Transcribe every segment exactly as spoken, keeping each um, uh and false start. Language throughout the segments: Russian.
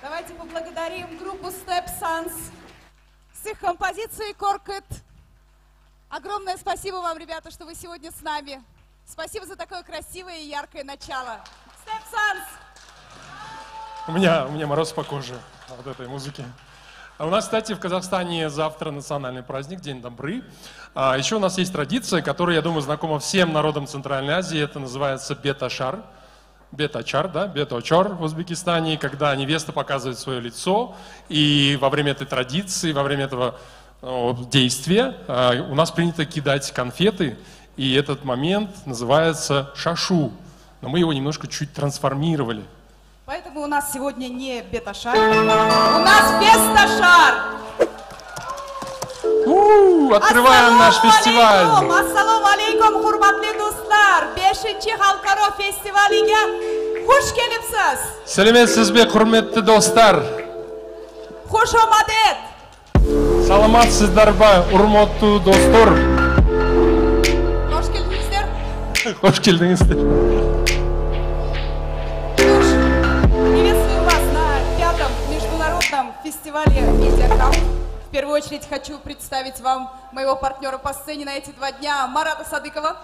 Давайте поблагодарим группу Step Sons с их композицией Коркет. Огромное спасибо вам, ребята, что вы сегодня с нами. Спасибо за такое красивое и яркое начало. Step Sons! У меня, у меня мороз по коже от этой музыки. А у нас, кстати, в Казахстане завтра национальный праздник, День Добры. А еще у нас есть традиция, которая, я думаю, знакома всем народам Центральной Азии. Это называется бет-ашар. Бет-ачар, да, бет-очор в Узбекистане, когда невеста показывает свое лицо. И во время этой традиции, во время этого о, действия а, у нас принято кидать конфеты. И этот момент называется шашу. Но мы его немножко чуть трансформировали. Поэтому у нас сегодня не бет-ашар, у нас бест-ашар. У-у-у, открываем наш фестиваль. Ассаламу алейкум, хурматли достар. бешинчи халкаро фестивалиге хуш келипсиз. Саламатсызбы, құрметті достар. Хуш омадет. Саламатсыздарбы, урматтуу достор. Хош келдиңиздер. Хош келдиңиздер. Приветствую вас на пятом международном фестивале «Медиакамп». В первую очередь хочу представить вам моего партнера по сцене на эти два дня Марата Садыкова.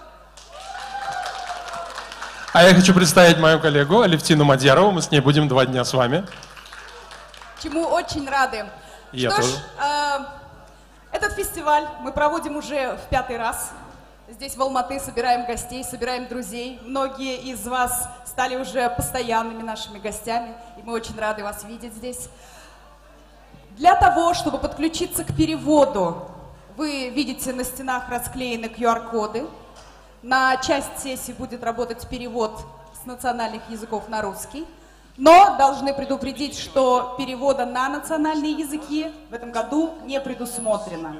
А я хочу представить мою коллегу Алевтину Мадьярову. Мы с ней будем два дня с вами. Чему очень рады. Я Что тоже. ж, э, этот фестиваль мы проводим уже в пятый раз. Здесь в Алматы собираем гостей, собираем друзей. Многие из вас стали уже постоянными нашими гостями, и мы очень рады вас видеть здесь. Для того, чтобы подключиться к переводу, вы видите на стенах расклеены ку ар-коды. На часть сессии будет работать перевод с национальных языков на русский. Но должны предупредить, что перевода на национальные языки в этом году не предусмотрено.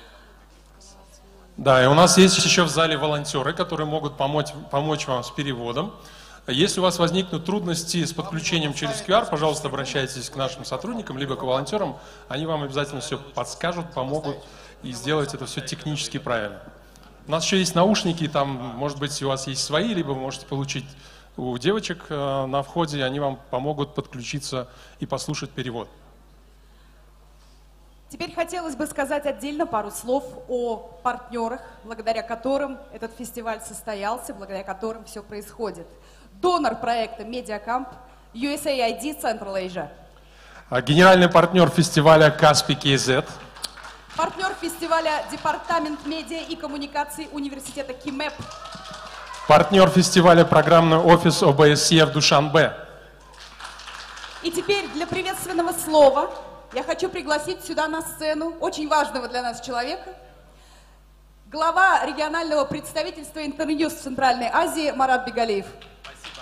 Да, и у нас есть еще в зале волонтеры, которые могут помочь, помочь вам с переводом. Если у вас возникнут трудности с подключением через ку ар, пожалуйста, обращайтесь к нашим сотрудникам, либо к волонтерам. Они вам обязательно все подскажут, помогут и сделать это все технически правильно. У нас еще есть наушники, там, может быть, у вас есть свои, либо вы можете получить у девочек э, на входе, они вам помогут подключиться и послушать перевод. Теперь хотелось бы сказать отдельно пару слов о партнерах, благодаря которым этот фестиваль состоялся, благодаря которым все происходит. Донор проекта «Медиакамп» ю эс эй ай ди Central Asia. Генеральный партнер фестиваля Каспий кей зет. Партнер фестиваля Департамент медиа и коммуникаций университета КИМЭП. Партнер фестиваля программный офис о бэ эс е в Душанбе. И теперь для приветственного слова я хочу пригласить сюда на сцену очень важного для нас человека, глава регионального представительства Интерньюз в Центральной Азии Марат Бегалиев. Спасибо.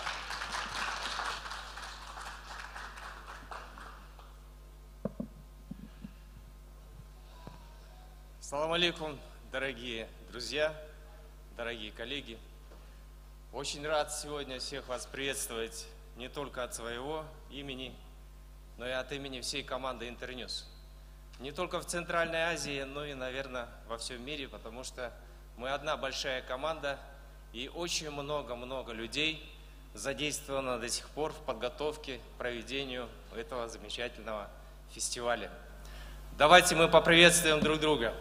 Ассаламу алейкум, дорогие друзья, дорогие коллеги. Очень рад сегодня всех вас приветствовать не только от своего имени, но и от имени всей команды Интерньюз. Не только в Центральной Азии, но и, наверное, во всем мире, потому что мы одна большая команда, и очень много-много людей задействовано до сих пор в подготовке, к проведению этого замечательного фестиваля. Давайте мы поприветствуем друг друга.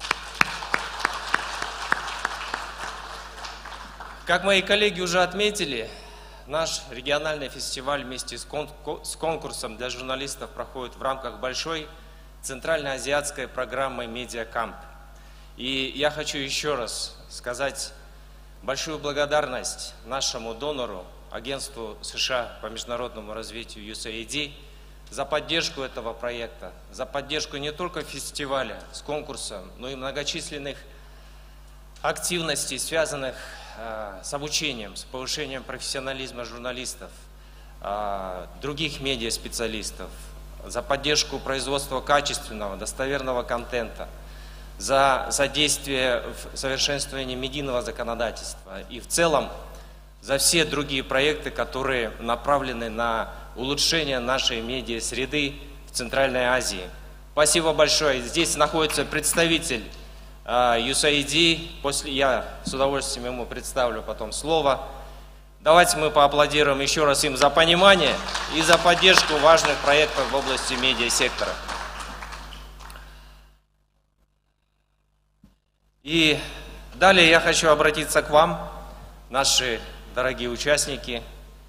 Как мои коллеги уже отметили, наш региональный фестиваль вместе с конкурсом для журналистов проходит в рамках большой центральноазиатской программы «Медиакамп». И я хочу еще раз сказать большую благодарность нашему донору, агентству США по международному развитию ю эс эй ай ди, за поддержку этого проекта, за поддержку не только фестиваля с конкурсом, но и многочисленных активностей, связанных с обучением, с повышением профессионализма журналистов, других медиаспециалистов, за поддержку производства качественного, достоверного контента, за содействие в совершенствовании медийного законодательства и в целом за все другие проекты, которые направлены на улучшение нашей медиа-среды в Центральной Азии. Спасибо большое. Здесь находится представитель ю эс эй ай ди, после я с удовольствием ему представлю потом слово. Давайте мы поаплодируем еще раз им за понимание и за поддержку важных проектов в области медиасектора. И далее я хочу обратиться к вам, наши дорогие участники,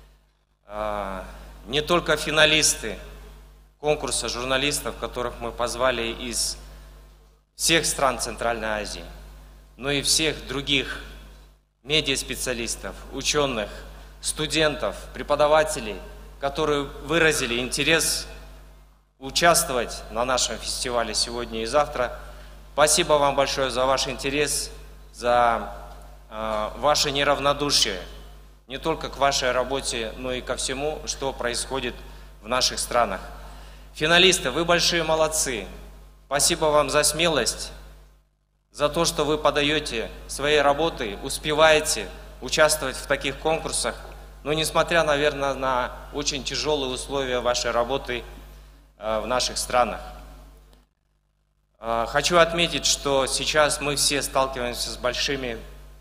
не только финалисты конкурса журналистов, которых мы позвали из всех стран Центральной Азии, но и всех других медиаспециалистов, ученых, студентов, преподавателей, которые выразили интерес участвовать на нашем фестивале сегодня и завтра. Спасибо вам большое за ваш интерес, за э, ваше неравнодушие не только к вашей работе, но и ко всему, что происходит в наших странах. Финалисты, вы большие молодцы. Спасибо вам за смелость, за то, что вы подаете свои работы, успеваете участвовать в таких конкурсах. Но несмотря, наверное, на очень тяжелые условия вашей работы э, в наших странах. Э, хочу отметить, что сейчас мы все сталкиваемся с большими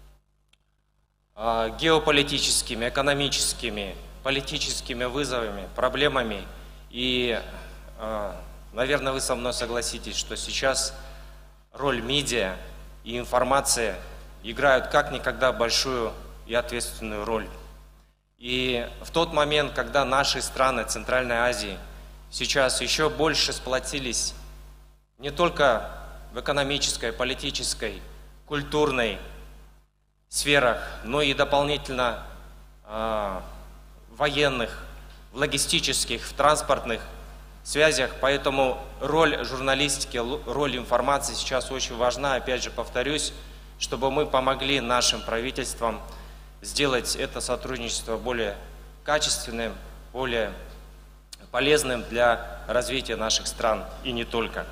э, геополитическими, экономическими, политическими вызовами, проблемами. И, э, наверное, вы со мной согласитесь, что сейчас роль медиа и информация играют как никогда большую и ответственную роль. И в тот момент, когда наши страны Центральной Азии сейчас еще больше сплотились не только в экономической, политической, культурной сферах, но и дополнительно э, военных, в логистических, в транспортных связях. Поэтому роль журналистики, роль информации сейчас очень важна. Опять же повторюсь, чтобы мы помогли нашим правительствам сделать это сотрудничество более качественным, более полезным для развития наших стран и не только.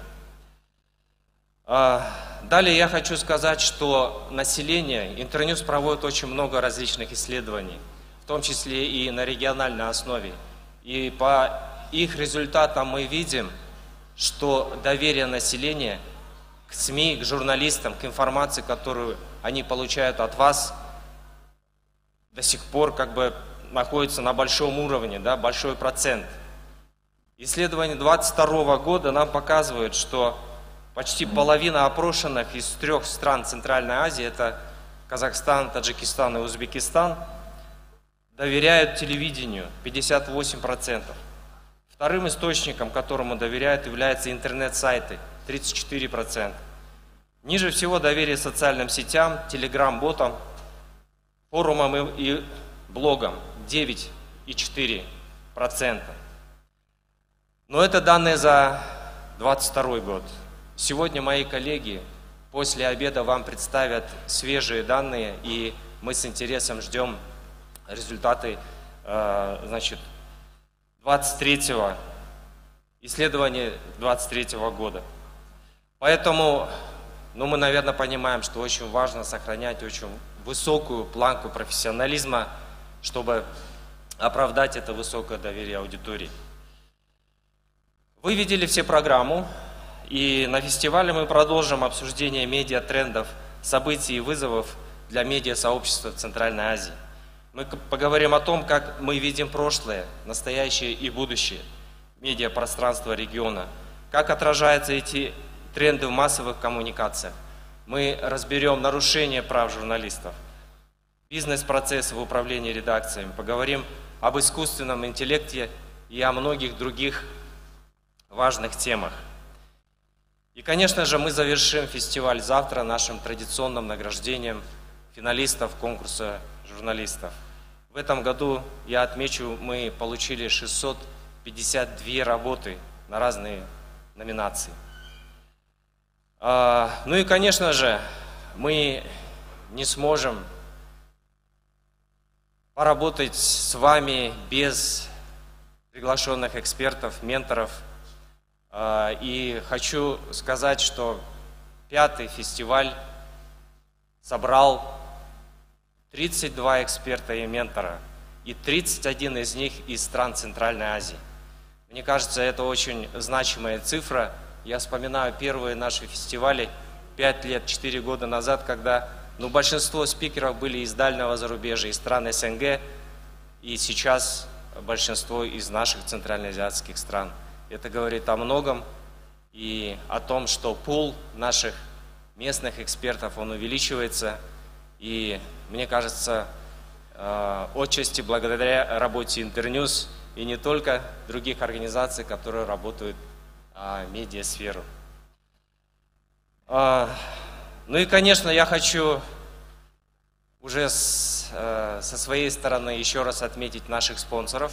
Далее я хочу сказать, что население, Интерньюз проводит очень много различных исследований, в том числе и на региональной основе. И по их результатам мы видим, что доверие населения к СМИ, к журналистам, к информации, которую они получают от вас, до сих пор как бы находится на большом уровне, да, большой процент. Исследование две тысячи двадцать второго года нам показывает, что почти половина опрошенных из трех стран Центральной Азии, это Казахстан, Таджикистан и Узбекистан, доверяют телевидению, пятьдесят восемь процентов. Вторым источником, которому доверяют, являются интернет-сайты, тридцать четыре процента. Ниже всего доверие социальным сетям, телеграм-ботам, форумам и блогам девять и четыре десятых процента. Но это данные за двадцать второй год. Сегодня мои коллеги после обеда вам представят свежие данные, и мы с интересом ждем результаты значит, двадцать третьего исследования двадцать третьего года. Поэтому ну, мы, наверное, понимаем, что очень важно сохранять очень высокую планку профессионализма, чтобы оправдать это высокое доверие аудитории. Вы видели все программу, и на фестивале мы продолжим обсуждение медиатрендов, событий и вызовов для медиасообщества в Центральной Азии. Мы поговорим о том, как мы видим прошлое, настоящее и будущее медиапространства региона, как отражаются эти тренды в массовых коммуникациях. Мы разберем нарушения прав журналистов, бизнес-процессы в управлении редакциями, поговорим об искусственном интеллекте и о многих других важных темах. И, конечно же, мы завершим фестиваль завтра нашим традиционным награждением финалистов конкурса журналистов. В этом году, я отмечу, мы получили шестьсот пятьдесят две работы на разные номинации. Ну и, конечно же, мы не сможем поработать с вами без приглашенных экспертов, менторов. И хочу сказать, что пятый фестиваль собрал тридцать два эксперта и ментора, и тридцать один из них из стран Центральной Азии. Мне кажется, это очень значимая цифра. Я вспоминаю первые наши фестивали пять лет, четыре года назад, когда ну, большинство спикеров были из дальнего зарубежья, из стран СНГ, и сейчас большинство из наших центральноазиатских стран. Это говорит о многом и о том, что пул наших местных экспертов, он увеличивается, и мне кажется, отчасти благодаря работе Интерньюс и не только других организаций, которые работают в медиасферу. Ну и, конечно, я хочу уже с, со своей стороны еще раз отметить наших спонсоров.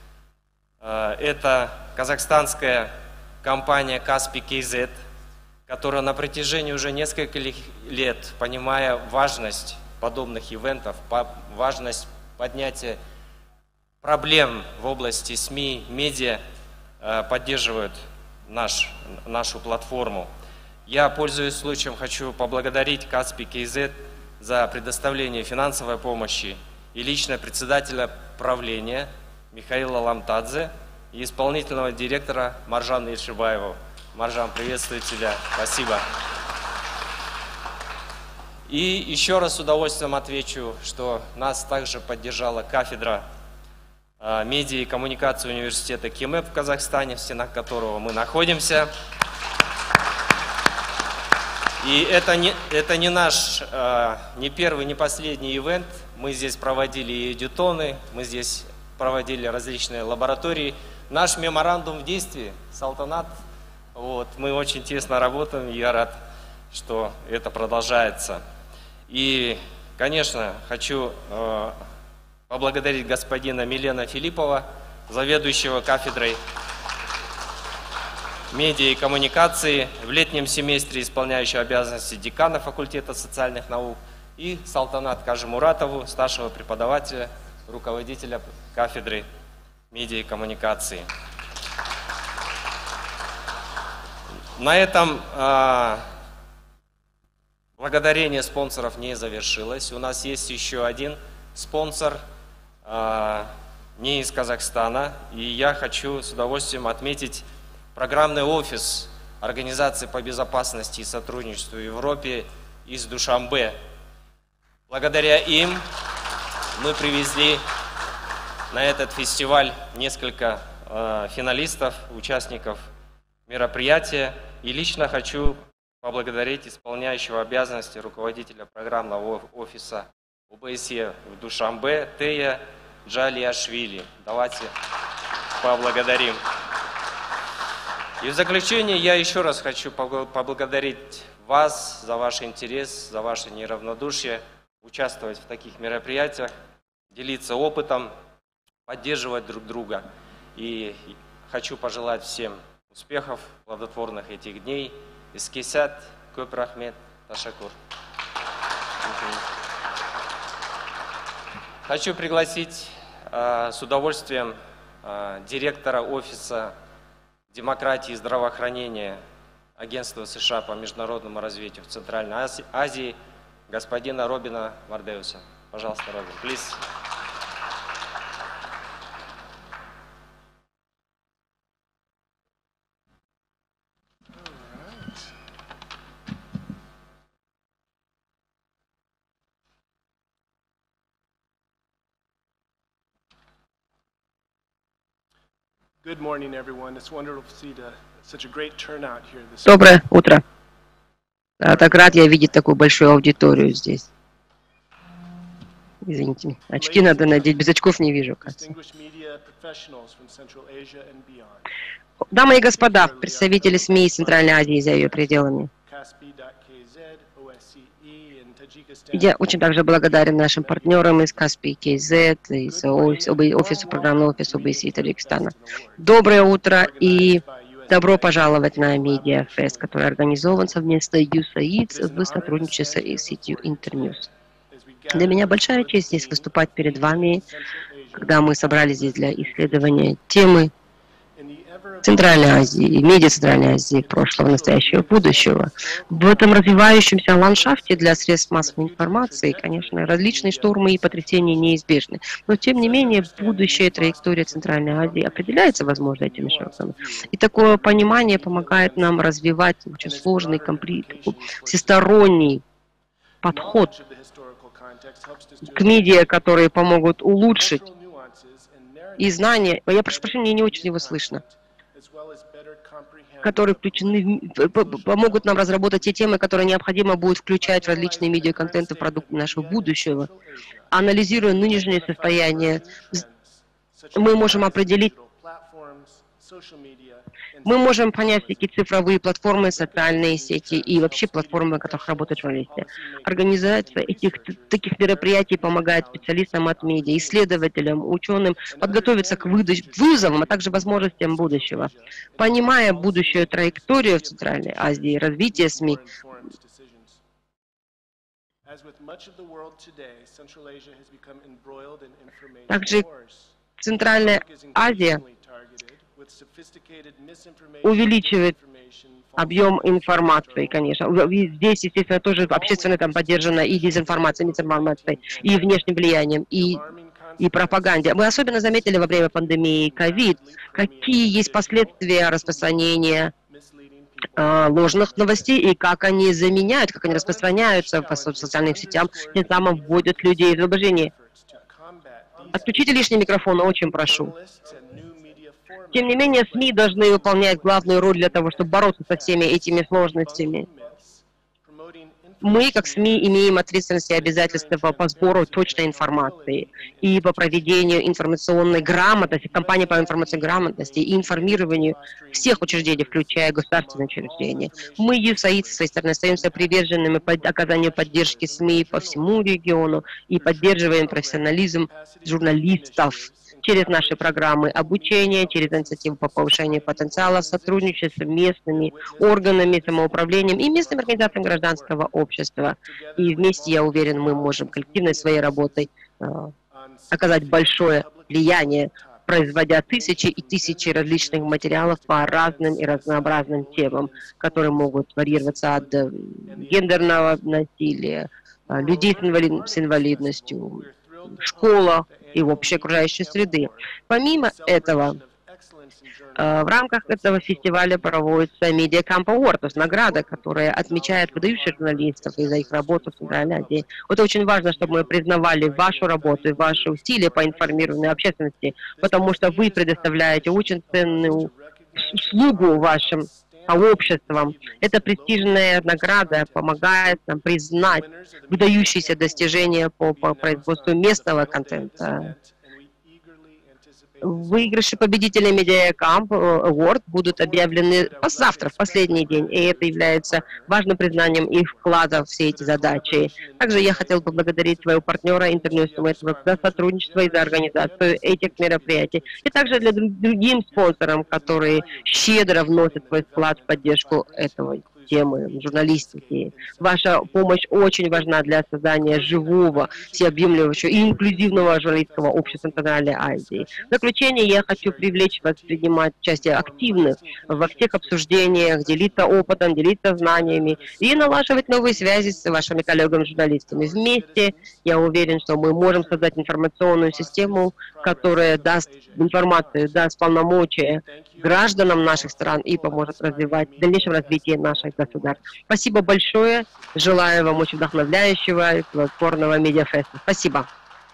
Это казахстанская компания Каспий кей зет, которая на протяжении уже нескольких лет, понимая важность подобных ивентов, важность поднятия проблем в области СМИ, медиа, поддерживают наш, нашу платформу. Я, пользуясь случаем, хочу поблагодарить Каспий кей зет за предоставление финансовой помощи и лично председателя правления Михаила Ламтадзе и исполнительного директора Маржана Ильшибаева. Маржан, приветствую тебя. Спасибо. И еще раз с удовольствием отвечу, что нас также поддержала кафедра э, медиа и коммуникации университета КИМЭП в Казахстане, в стенах которого мы находимся. И это не, это не наш, э, не первый, не последний ивент. Мы здесь проводили и эдютоны, мы здесь проводили различные лаборатории. Наш меморандум в действии, Салтанат, вот, мы очень тесно работаем, и я рад, что это продолжается. И, конечно, хочу э, поблагодарить господина Милена Филиппова, заведующего кафедрой медиа и коммуникации, в летнем семестре исполняющего обязанности декана факультета социальных наук, и Салтанат Кажимуратову, старшего преподавателя, руководителя кафедры медиа и коммуникации. На этом э, благодарение спонсоров не завершилось. У нас есть еще один спонсор, э, не из Казахстана, и я хочу с удовольствием отметить программный офис Организации по безопасности и сотрудничеству в Европе из Душанбе. Благодаря им мы привезли на этот фестиваль несколько э, финалистов, участников мероприятия. И лично хочу поблагодарить исполняющего обязанности руководителя программного офиса ОБСЕ в Душанбе Тея Джалиашвили. Давайте поблагодарим. И в заключение я еще раз хочу поблагодарить вас за ваш интерес, за ваше неравнодушие, участвовать в таких мероприятиях, делиться опытом, поддерживать друг друга. И хочу пожелать всем успехов, плодотворных этих дней. Искисят, көп рахмет, ташакур. Хочу пригласить э, с удовольствием э, директора офиса демократии и здравоохранения Агентства США по международному развитию в Центральной Азии, господина Робина Мардеуса. Пожалуйста, Робин, please. Доброе утро. Так рад я видеть такую большую аудиторию здесь. Извините, очки надо надеть, без очков не вижу. Дамы и господа, представители СМИ из Центральной Азии и за ее пределами. Я очень также благодарен нашим партнерам из Каспий кей зет, из офиса, программного офиса ОБСЕ Таджикистана. Доброе утро и добро пожаловать на Media Fest, который организован совместно с ю саид в сотрудничестве с сетью Интерньюс. Для меня большая честь здесь выступать перед вами, когда мы собрались здесь для исследования темы Центральной Азии, медиа Центральной Азии, прошлого, настоящего, будущего. В этом развивающемся ландшафте для средств массовой информации, конечно, различные штормы и потрясения неизбежны. Но, тем не менее, будущая траектория Центральной Азии определяется, возможно, этими шагами. И такое понимание помогает нам развивать очень сложный, комплект, всесторонний подход к медиа, которые помогут улучшить и знания, я прошу прощения, мне не очень его слышно, которые включены, помогут нам разработать те темы, которые необходимо будет включать в различные медиаконтенты, продукты нашего будущего. Анализируя нынешнее состояние, мы можем определить, мы можем понять, какие цифровые платформы, социальные сети и вообще платформы, на которых работают журналисты. Организация этих таких мероприятий помогает специалистам от медиа, исследователям, ученым подготовиться к вызовам, а также возможностям будущего. Понимая будущую траекторию в Центральной Азии, развитие СМИ, также Центральная Азия увеличивает объем информации, конечно. Здесь, естественно, тоже общественно там поддержана и дезинформация, и дезинформация, и внешним влиянием, и, и пропаганде. Мы особенно заметили во время пандемии ковид, какие есть последствия распространения э, ложных новостей и как они заменяют, как они распространяются по социальным сетям, тем самым вводят людей в заблуждение. Отключите лишний микрофон, очень прошу. Тем не менее, СМИ должны выполнять главную роль для того, чтобы бороться со всеми этими сложностями. Мы, как СМИ, имеем ответственность и обязательства по сбору точной информации и по проведению информационной грамотности, кампании по информационной грамотности и информированию всех учреждений, включая государственные учреждения. Мы, ЮСАИД, со своей стороны, остаемся приверженными под оказанию поддержки СМИ по всему региону и поддерживаем профессионализм журналистов через наши программы обучения, через инициативы по повышению потенциала, сотрудничество с местными органами самоуправлением и местными организациями гражданского общества. И вместе, я уверен, мы можем коллективной своей работой э, оказать большое влияние, производя тысячи и тысячи различных материалов по разным и разнообразным темам, которые могут варьироваться от э, гендерного насилия, э, людей с, инвалид... с инвалидностью, школа и общей окружающей среды. Помимо этого, в рамках этого фестиваля проводится Media Camp Award, то есть награда, которая отмечает выдающихся журналистов и за их работу в Центральной Азии. Это очень важно, чтобы мы признавали вашу работу и ваши усилия по информированию общественности, потому что вы предоставляете очень ценную услугу вашим сообществом. Эта престижная награда помогает нам признать выдающиеся достижения по, по производству местного контента. Выигрыши победителей Media Camp Award будут объявлены завтра, в последний день, и это является важным признанием их вклада в все эти задачи. Также я хотел поблагодарить своего партнера Интерньюс Network за сотрудничество и за организацию этих мероприятий, и также для другим спонсорам, которые щедро вносят свой вклад в поддержку этого темы журналистики. Ваша помощь очень важна для создания живого, всеобъемлющего и инклюзивного журналистского общества Центральной Азии. В заключение я хочу привлечь вас принимать участие активно во всех обсуждениях, делиться опытом, делиться знаниями и налаживать новые связи с вашими коллегами-журналистами. Вместе, я уверен, что мы можем создать информационную систему, которая даст информацию, даст полномочия гражданам наших стран и поможет развивать в дальнейшем развитии наших государств. Спасибо большое. Желаю вам очень вдохновляющего и плодотворного медиафеста. Спасибо.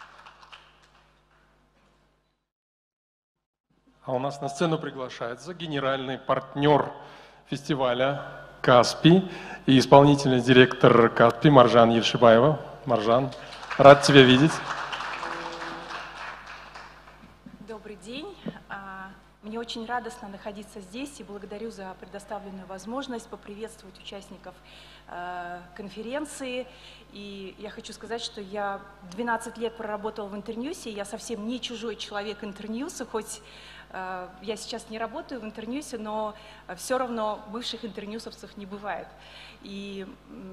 А у нас на сцену приглашается генеральный партнер фестиваля «Каспий» и исполнительный директор «Каспий» Маржан Евшибаева. Маржан, рад тебя видеть. Добрый день. Мне очень радостно находиться здесь и благодарю за предоставленную возможность поприветствовать участников конференции. И я хочу сказать, что я двенадцать лет проработала в Интерньюсе, я совсем не чужой человек Интерньюса, хоть я сейчас не работаю в Интерньюсе, но все равно бывших интерньюсовцев не бывает. И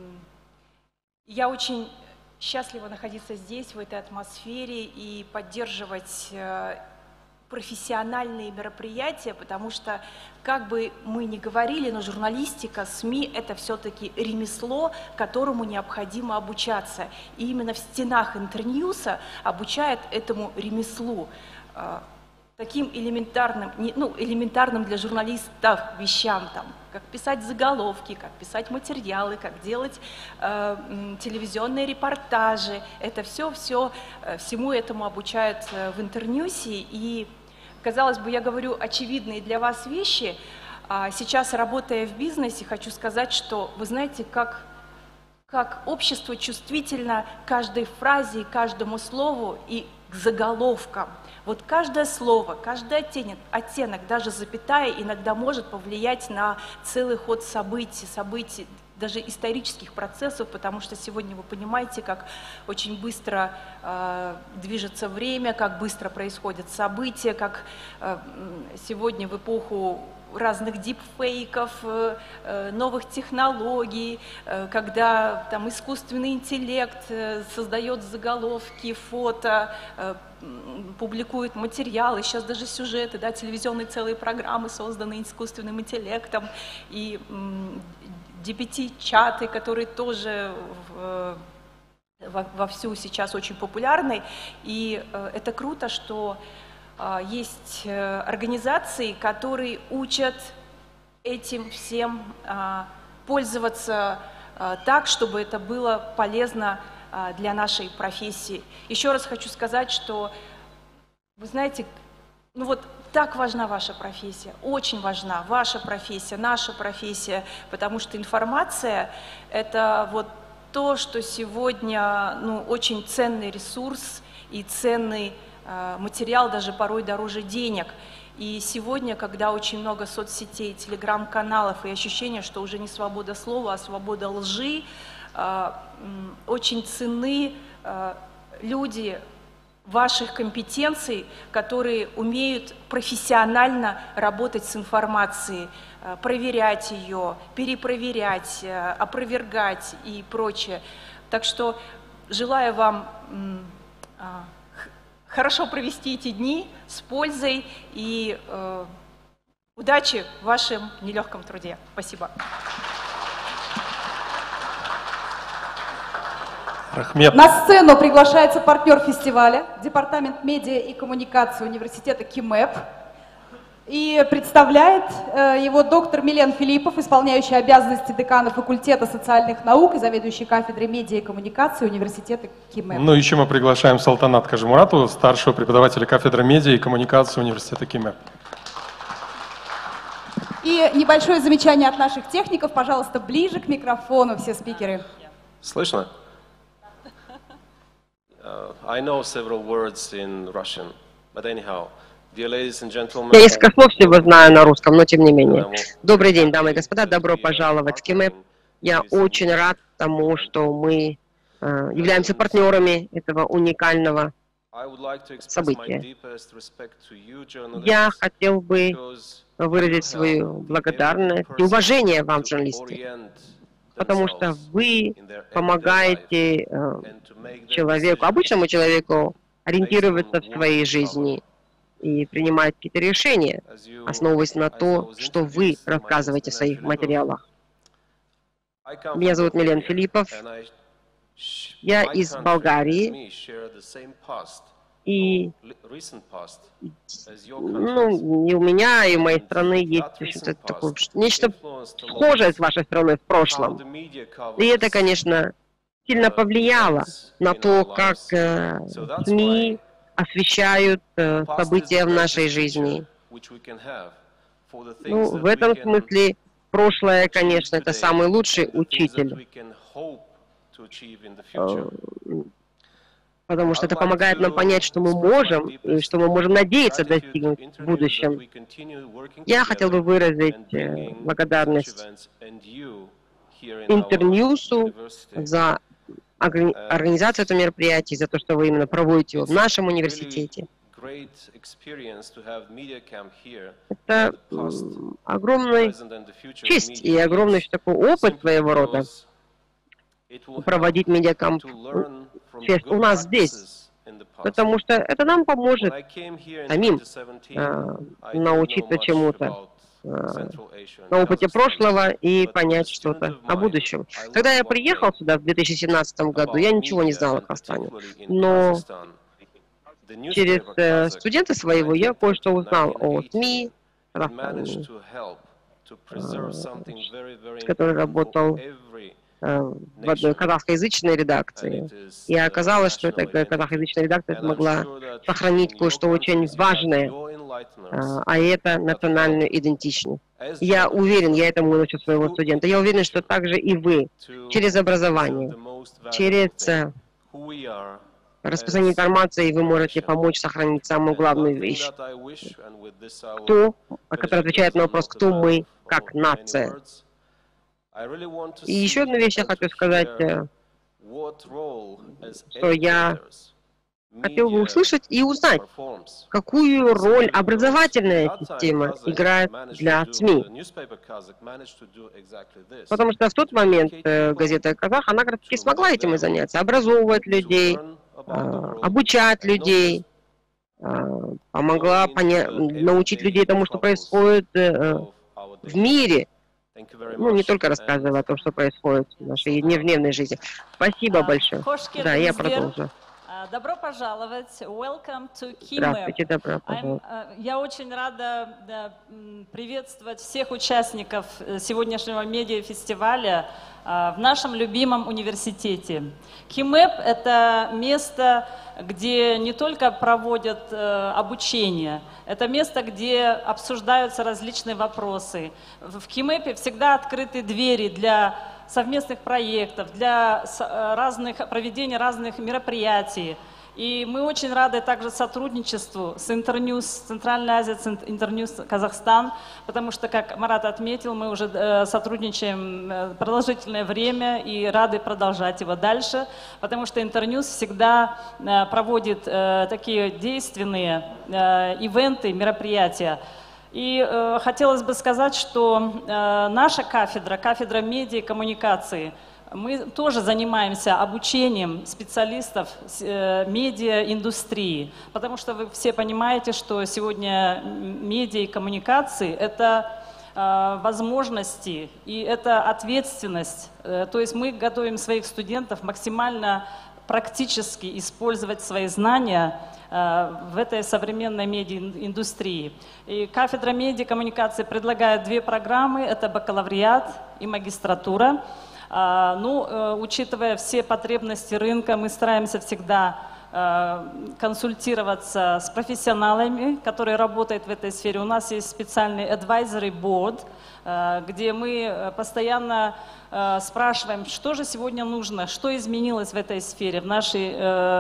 я очень счастлива находиться здесь, в этой атмосфере и поддерживать профессиональные мероприятия, потому что, как бы мы ни говорили, но журналистика, СМИ — это все-таки ремесло, которому необходимо обучаться. И именно в стенах Интерньюса обучают этому ремеслу, таким элементарным, ну, элементарным для журналистов вещам, там, как писать заголовки, как писать материалы, как делать э, телевизионные репортажи. Это все, все, всему этому обучают в Интерньюсе. И казалось бы, я говорю очевидные для вас вещи. А сейчас, работая в бизнесе, хочу сказать, что вы знаете, как, как общество чувствительно к каждой фразе, каждому слову и к заголовкам. Вот каждое слово, каждый оттенок, оттенок, даже запятая, иногда может повлиять на целый ход событий, событий, даже исторических процессов, потому что сегодня вы понимаете, как очень быстро э, движется время, как быстро происходят события, как э, сегодня в эпоху разных дипфейков, э, э, новых технологий, э, когда там искусственный интеллект э, создает заголовки, фото, э, публикует материалы, сейчас даже сюжеты, да, телевизионные целые программы, созданные искусственным интеллектом, и ди пи ти-чаты, которые тоже в, во, вовсю сейчас очень популярны. И э, это круто, что э, есть э, организации, которые учат этим всем э, пользоваться э, так, чтобы это было полезно э, для нашей профессии. Еще раз хочу сказать, что, вы знаете, ну вот так важна ваша профессия, очень важна ваша профессия, наша профессия, потому что информация – это вот то, что сегодня, ну, очень ценный ресурс и ценный э, материал, даже порой дороже денег. И сегодня, когда очень много соцсетей, телеграм-каналов и ощущение, что уже не свобода слова, а свобода лжи, э, очень ценны э, люди, ваших компетенций, которые умеют профессионально работать с информацией, проверять ее, перепроверять, опровергать и прочее. Так что желаю вам хорошо провести эти дни с пользой и удачи в вашем нелегком труде. Спасибо. Рахмет. На сцену приглашается партнер фестиваля, Департамент медиа и коммуникации университета КИМЭП. И представляет э, его доктор Милен Филиппов, исполняющий обязанности декана факультета социальных наук и заведующий кафедрой медиа и коммуникации университета КИМЭП. Ну, еще мы приглашаем Салтанат Кажимуратову, старшего преподавателя кафедры медиа и коммуникации университета КИМЭП. И небольшое замечание от наших техников. Пожалуйста, ближе к микрофону все спикеры. Слышно? Uh, I know several words in Russian, but anyhow, dear ladies and gentlemen, я несколько слов всего знаю на русском, но тем не менее. Добрый день, дамы и господа, добро пожаловать в КИМЭП. Я очень рад тому, что мы э, являемся партнерами этого уникального события. Я хотел бы выразить свою благодарность и уважение вам, журналисты, потому что вы помогаете э, человеку, обычному человеку, ориентироваться в своей жизни и принимать какие-то решения, основываясь на то, что вы рассказываете в своих материалах. Меня зовут Милен Филиппов, я из Болгарии, и ну, и у меня, и у моей страны есть что-то такое, нечто схожее с вашей страной в прошлом. И это, конечно, сильно повлияло на то, как э, СМИ освещают э, события в нашей жизни. Ну, в этом смысле прошлое, конечно, это самый лучший учитель, потому что это помогает нам понять, что мы можем, и что мы можем надеяться достигнуть в будущем. Я хотел бы выразить э, благодарность Интерньюсу за организацию этого мероприятия, за то, что вы именно проводите его в нашем университете. Это огромная честь и огромный такой опыт своего рода проводить медиакамп у нас здесь, потому что это нам поможет самим э, научиться чему-то э, на опыте прошлого и понять что-то о будущем. Когда я приехал сюда в две тысячи семнадцатом году, я ничего не знал о Казахстане, но через э, студента своего я кое-что узнал о СМИ, Казахстане, э, с которой работал в одной казахскоязычной редакции. И оказалось, что эта казахоязычная редакция смогла сохранить кое-что очень важное, а это национальную идентичность. Я уверен, я этому научу своего студента, я уверен, что также и вы через образование, через распространение информации вы можете помочь сохранить самую главную вещь. Кто, который отвечает на вопрос, кто мы как нация. И еще одну вещь я хочу сказать, что я хотел бы услышать и узнать, какую роль образовательная система играет для СМИ. Потому что в тот момент газета «Казах», она как раз-таки смогла этим и заняться, образовывать людей, обучать людей, помогла поня- научить людей тому, что происходит в мире. Ну, не только рассказывая о том, что происходит в нашей ежедневной жизни. Спасибо большое. Да, я продолжу. Добро пожаловать. Welcome to KIMEP. Здравствуйте, добро пожаловать. Я очень рада да, приветствовать всех участников сегодняшнего медиафестиваля в нашем любимом университете. KIMEP — это место, где не только проводят обучение, это место, где обсуждаются различные вопросы. В KIMEP всегда открыты двери для совместных проектов, для разных, проведения разных мероприятий. И мы очень рады также сотрудничеству с Интерньюз, Центральная Азия, Интерньюз Казахстан, потому что, как Марат отметил, мы уже сотрудничаем продолжительное время и рады продолжать его дальше, потому что Интерньюз всегда проводит такие действенные ивенты, мероприятия. И э, хотелось бы сказать, что э, наша кафедра, кафедра медиа и коммуникации, мы тоже занимаемся обучением специалистов э, медиаиндустрии, потому что вы все понимаете, что сегодня медиа и коммуникации — это э, возможности и это ответственность. Э, то есть мы готовим своих студентов максимально практически использовать свои знания в этой современной медиаиндустрии. И кафедра медиакоммуникации предлагает две программы, это бакалавриат и магистратура. Ну, учитывая все потребности рынка, мы стараемся всегда консультироваться с профессионалами, которые работают в этой сфере. У нас есть специальный advisory board, где мы постоянно спрашиваем, что же сегодня нужно, что изменилось в этой сфере, в нашей,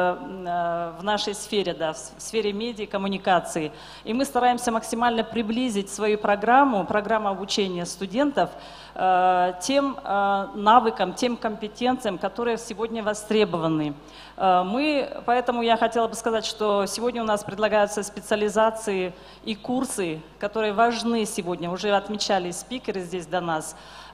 в нашей сфере, да, в сфере медиа и коммуникации. И мы стараемся максимально приблизить свою программу, программу обучения студентов тем навыкам, тем компетенциям, которые сегодня востребованы. Мы, поэтому я хотела бы сказать, что сегодня у нас предлагаются специализации и курсы, которые важны сегодня, уже отмечали спикеры здесь до нас.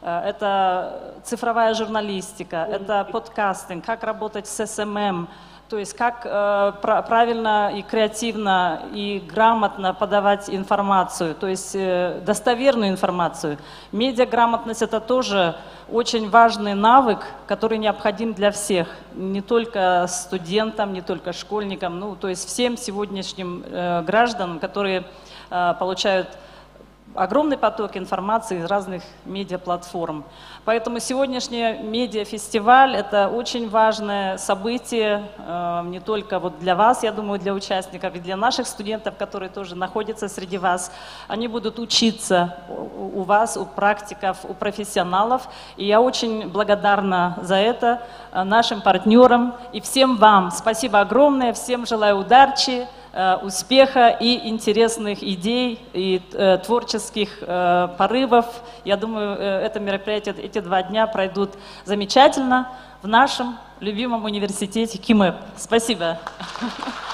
Это цифровая журналистика, это подкастинг, как работать с эс эм эм, то есть как э, правильно и креативно и грамотно подавать информацию, то есть э, достоверную информацию. Медиаграмотность — это тоже очень важный навык, который необходим для всех, не только студентам, не только школьникам, ну, то есть всем сегодняшним э, гражданам, которые э, получают огромный поток информации из разных медиаплатформ. Поэтому сегодняшний медиафестиваль — это очень важное событие, э, не только вот для вас, я думаю, для участников, и для наших студентов, которые тоже находятся среди вас. Они будут учиться у, у вас, у практиков, у профессионалов. И я очень благодарна за это нашим партнерам и всем вам. Спасибо огромное, всем желаю удачи, успеха и интересных идей, и э, творческих э, порывов. Я думаю, э, это мероприятие, эти два дня пройдут замечательно в нашем любимом университете KIMEP. Спасибо.